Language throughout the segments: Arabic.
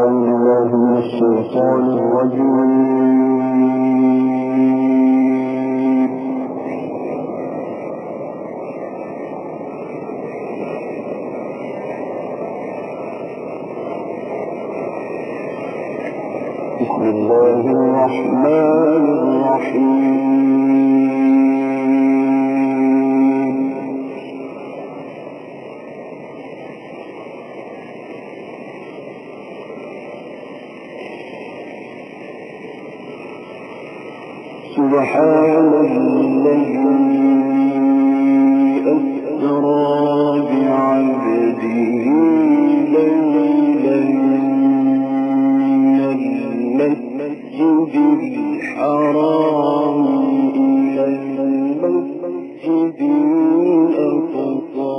أعوذ بالله من الشيطان الرجيم. بسم الله الرحمن الرحيم. سبحان الذي أسرى بعبده ليلا من المسجد الحرام إلى المسجد الأقصى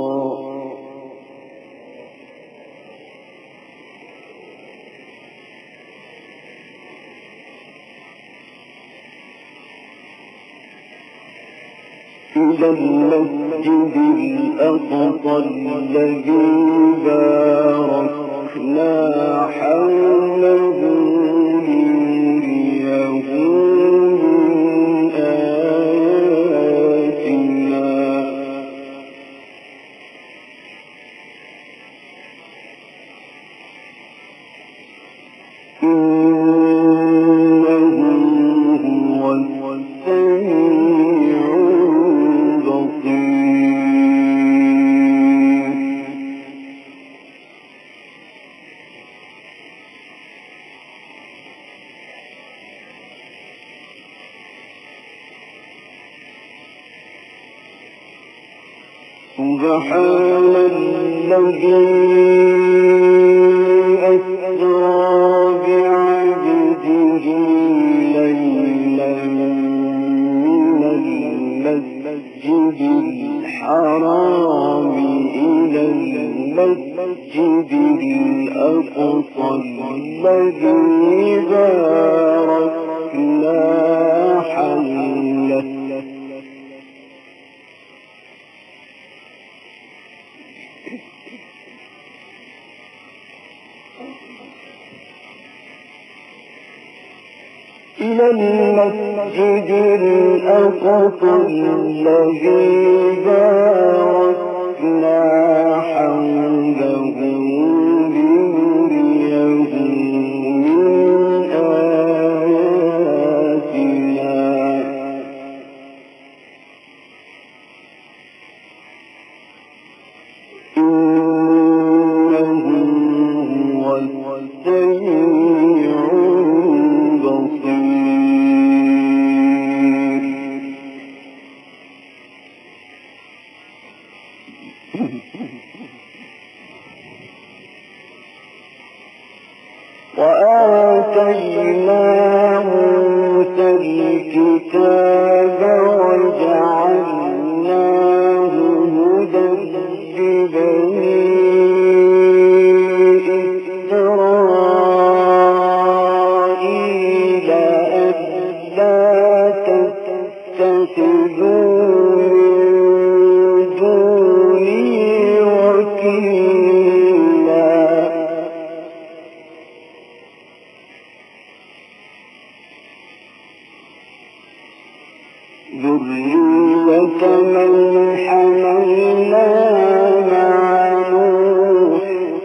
الذي باركنا حوله لنريه من آياتنا إنه هو السميع سبحان الذي أسرى بعبده ليلا من المسجد الحرام إلى المسجد الأقصى الذي باركنا حوله إلى المسجد الأقصى الذي باركنا حوله لنريه من آياتنا إنه هو السميع وآتينا موسى الكتاب وجعلناه هدى لبني إسرائيل ألا تتخذوا من دوني وكيلا ذرية من حملنا مع نوح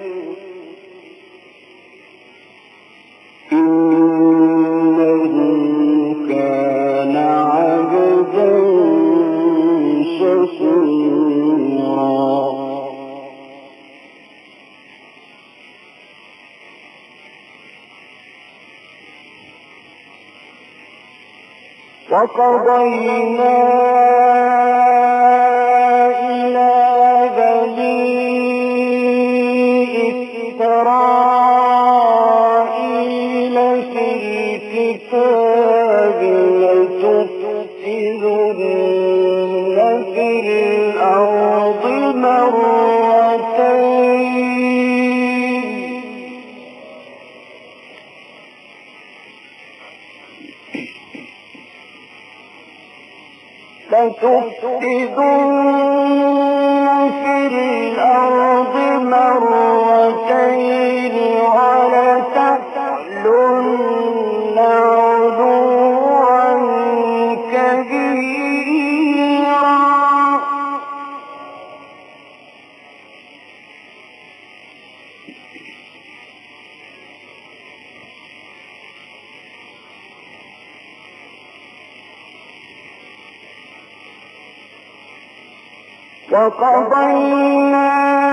إنه كان عبدا شكورا وقضينا إلى بني إسرائيل في الكتاب لتفسدن في الأرض مرتين لتفسدن في الأرض مرتين ولتعلن وقضينا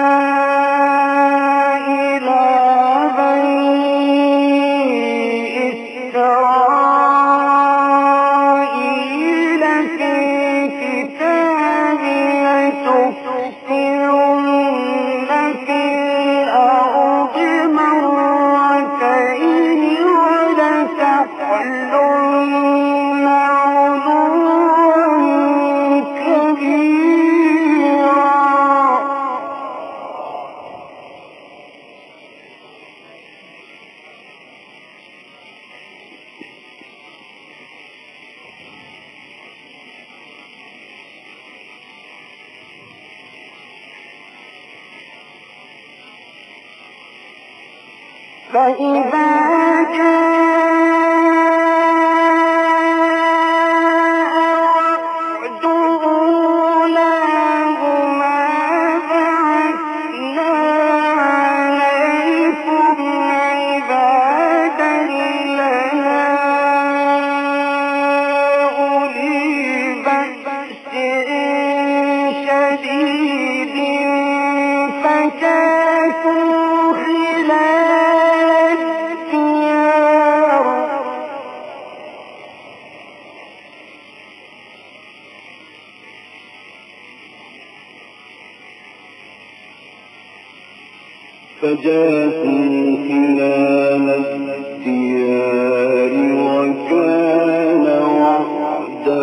إلى بني إسرائيل في الكتاب لتفسدن في الأرض مرتين ولتعلن علوا كبيرا. فإذا جاء وعد أولاهما بعثنا عليكم عبادا لنا أولي بأس شديد فجاسوا خلال الديار. وكان وعدا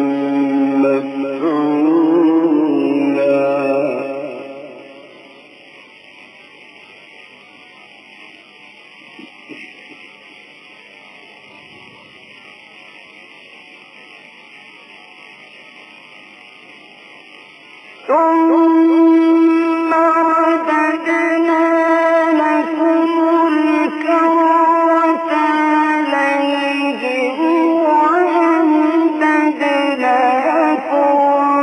مفعولا. ثم رددنا لكم الكرة عليهم وأمددناكم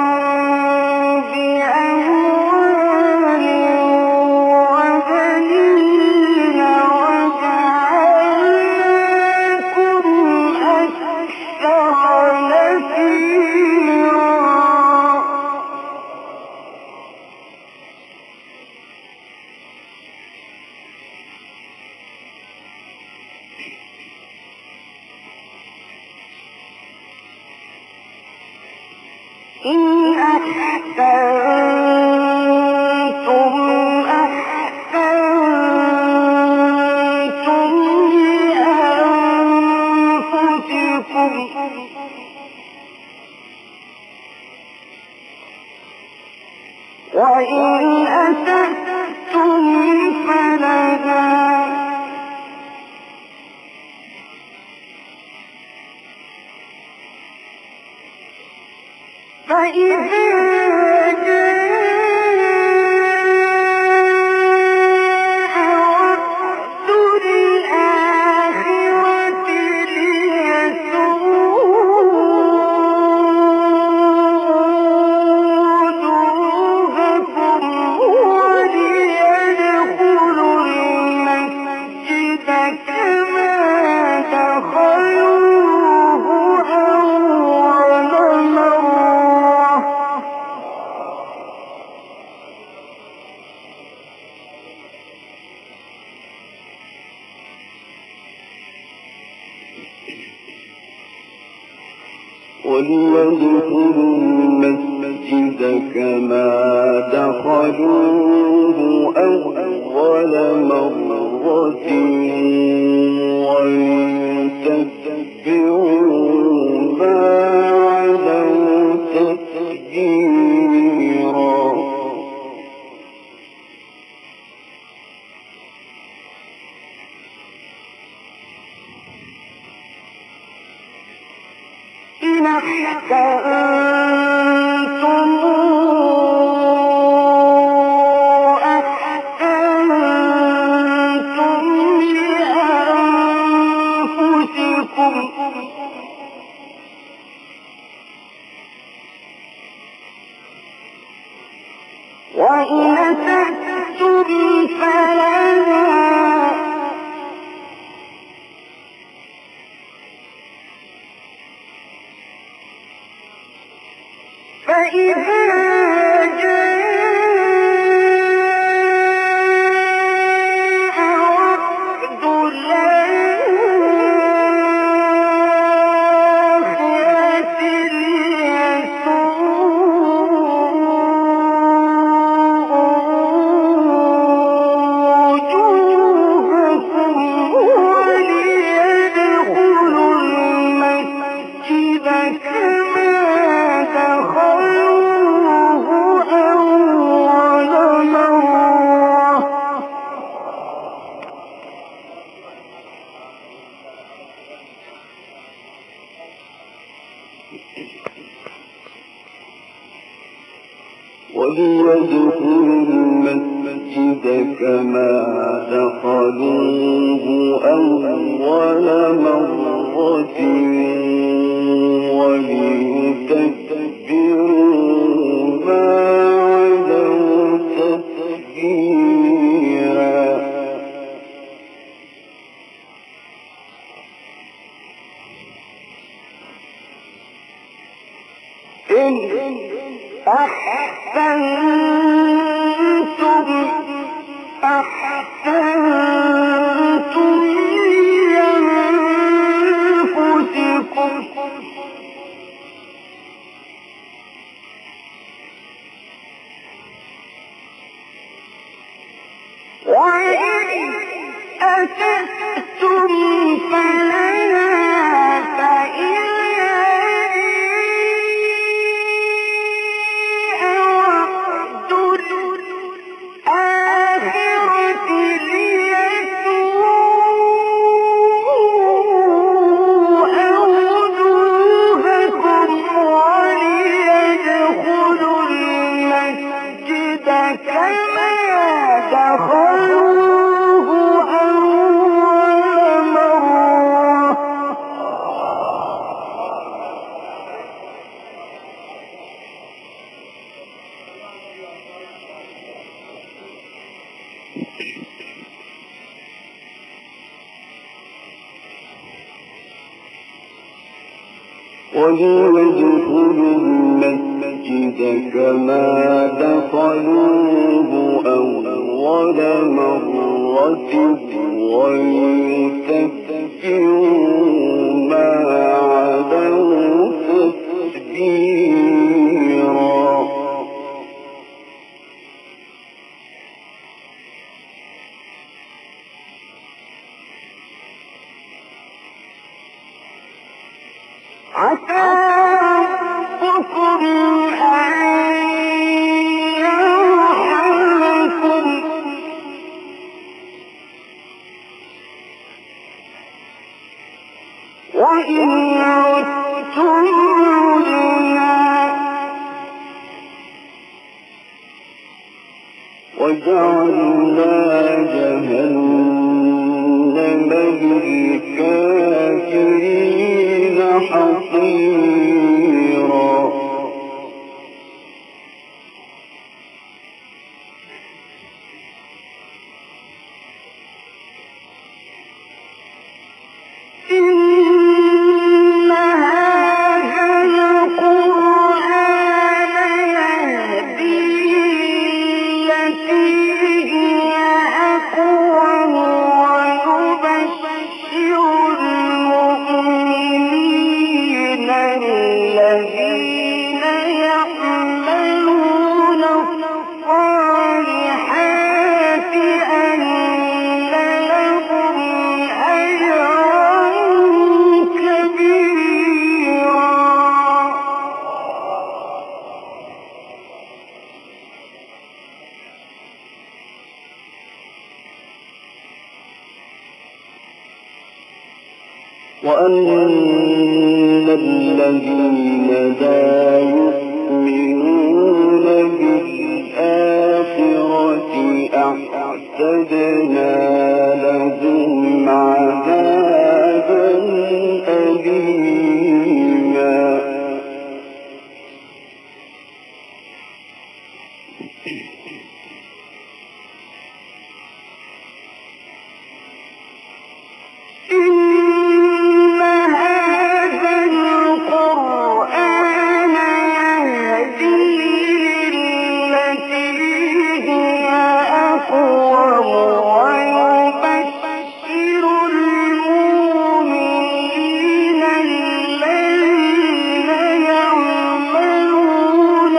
بأموال وبنين وجعلناكم أكثر نفيرا. إن أحسنتم أحسنتم لأنفسكم وإن أسأتم فلها. فإذا جاء وعد الآخرة ليسوءوا وجوهكم وليدخلوا المسجد كما دخلوه أول مرة. وليدخلوا المسجد كما دخلوه أول مرة وليتبعوا ما علوا تتبيرا. إن أحسنتم أحسنتم لأنفسكم وإن أسأتم فلها. فإذا جاء وليدخلوا المسجد كما دخلوه أول مرة وليتبروا ما علوا تتبيرا. إن أحسنتم لأنفسكم وإن أسأتم فلها وليدخلوا المسجد كما دخلوه أول مرة وليتبروا ما علوا تتبيرا. عسى ربكم أن يرحمكم وإن عدتم عدنا وجعلنا جهنم للكافرين حصيرا. إن هذا القرآن يهدي للتي هي أقوم ويبشر المؤمنين الذين يعملون الصالحات أن لهم أجرا كبيرا. وأن الذين لا يؤمنون بالآخرة أعتدنا لهم عذابا أليما. إن هذا القرآن يهدي للتي هي أقوم ويبشر المؤمنين الذين يعملون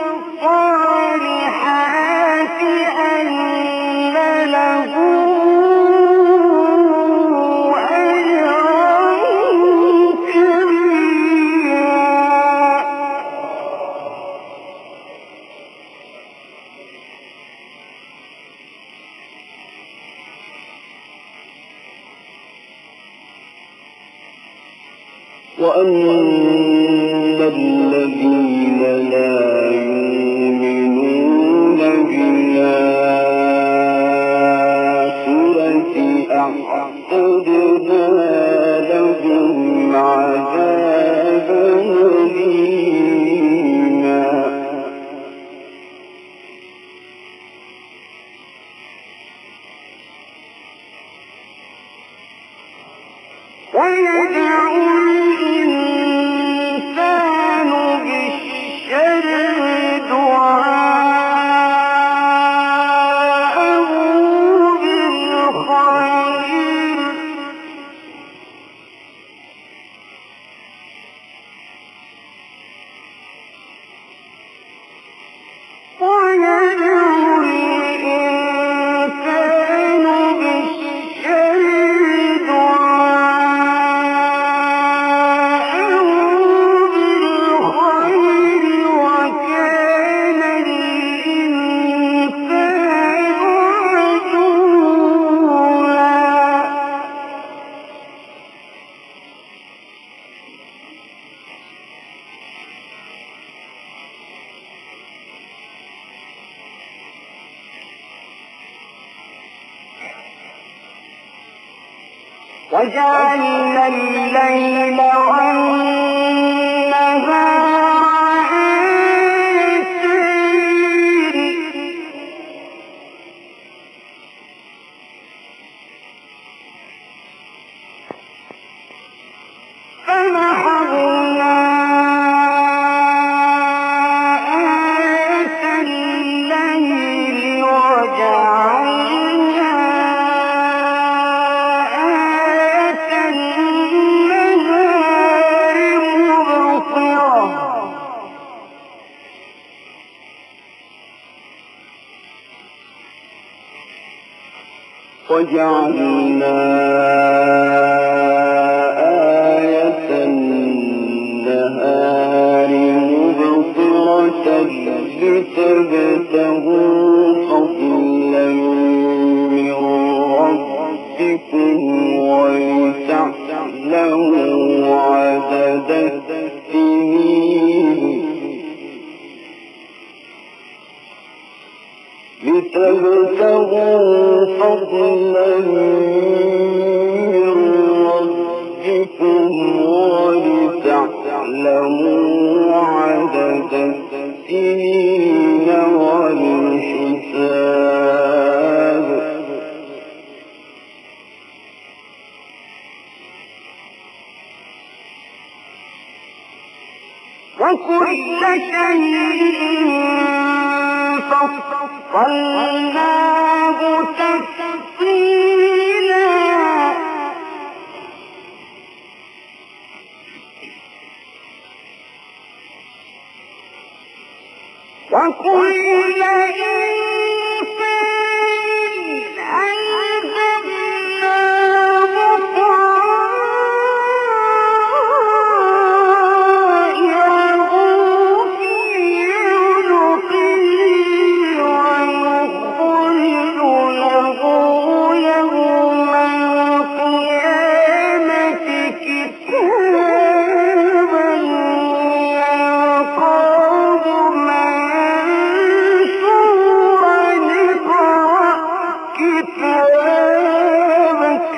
الصالحات أن لهم وأن الذين لا يؤمنون وجعلنا الليل والنهار آيتين فمحونا آية الليل وجعلنا آية النهار مبصرة وجعلنا آية النهار مبصرة لتبتغوا فضلا من ربكم ولتعلموا عدد السنين لتبتغوا فضلا من ربكم ولتعلموا عدد السنين والحساب وكل شيء فصلناه تفصيلا وكل إنسان ألزمناه طائره في عنقه ونخرج له يوم القيامة كتابا يلقاه منشورا اقرأ كتابك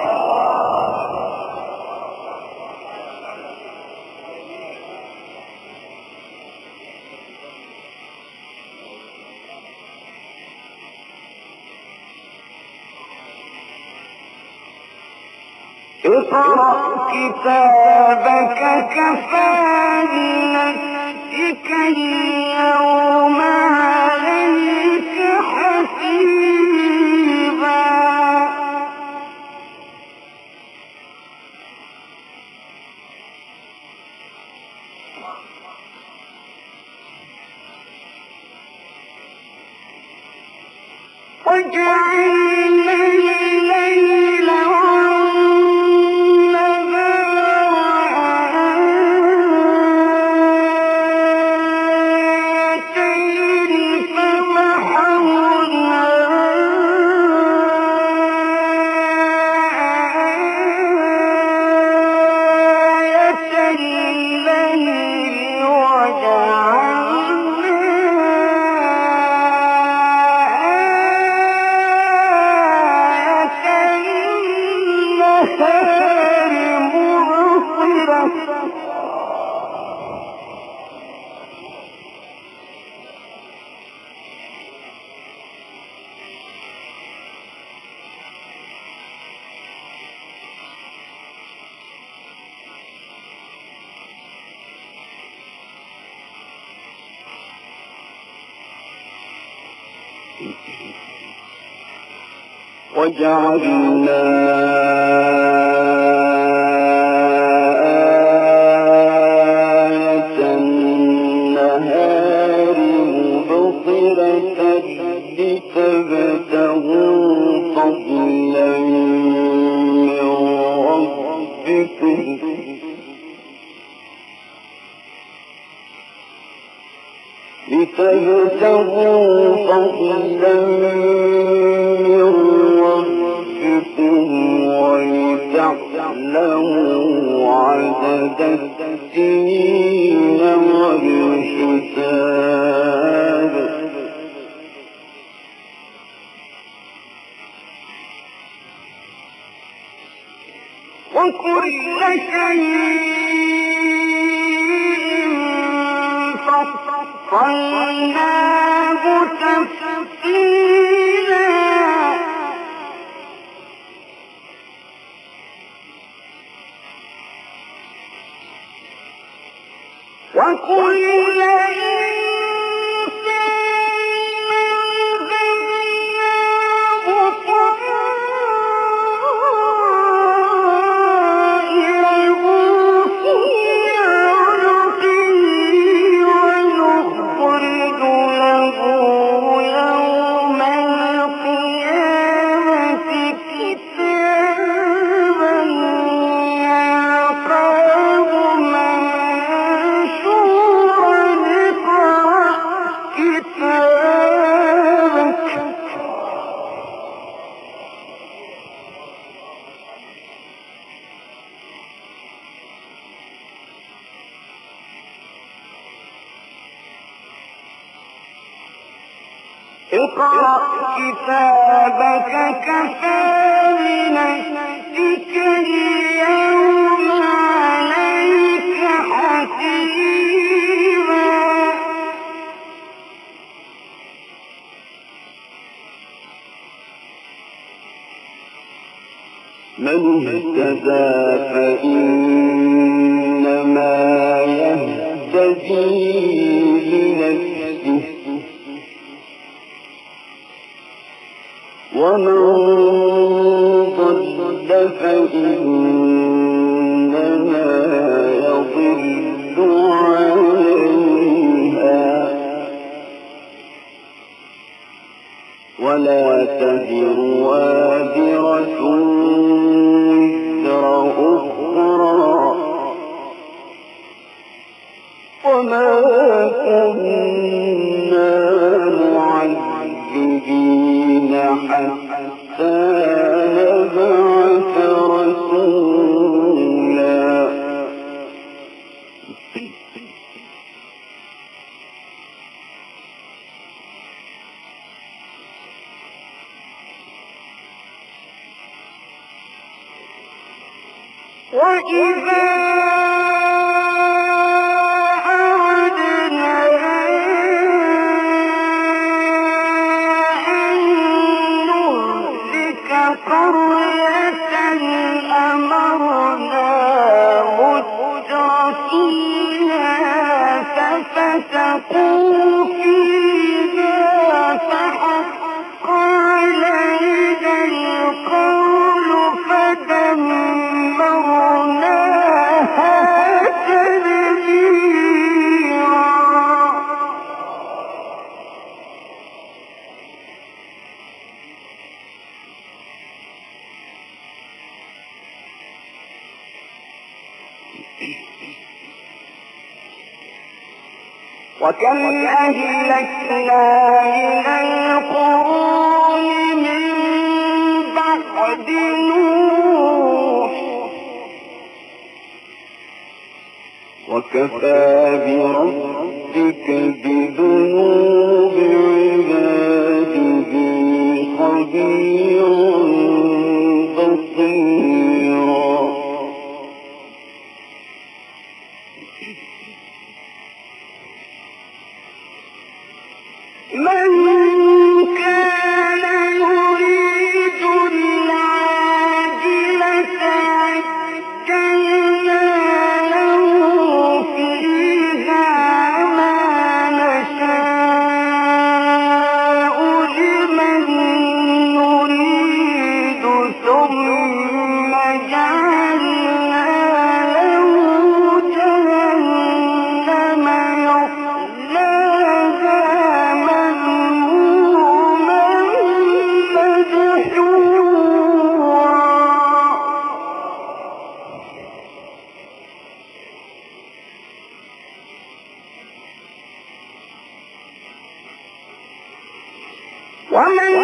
اقرأ كتابك كفى بنفسك اليوم عليك حسيبا وجعلنا الليل وجعلنا آية النهار مبصرة لتبتغوا فضلا من ربكم ولتعلموا عدد السنين والحساب وكل شيء فصلناه تفصيلا وكل اقرأ كتابك كفى بنفسك اليوم عليك حسيبا من اهتدى فإنما يهتدي لنفسه ومن ضل فإنما يضل عليها ولا تزر وازرة وزر أخرى وما كنا معذبين حتى نبعث رسولا وإذا فسقوا فيها فحق علينا القول فدمرناها تدميرا وكم أهلكنا من القرون من بعد نوح وكفى بربك بذنوب عباده خبيرا بصيرا من كان يريد العاجلة عجلنا له فيها ما نشاء لمن نريد ثم جعلنا له جهنم يصلاها ومن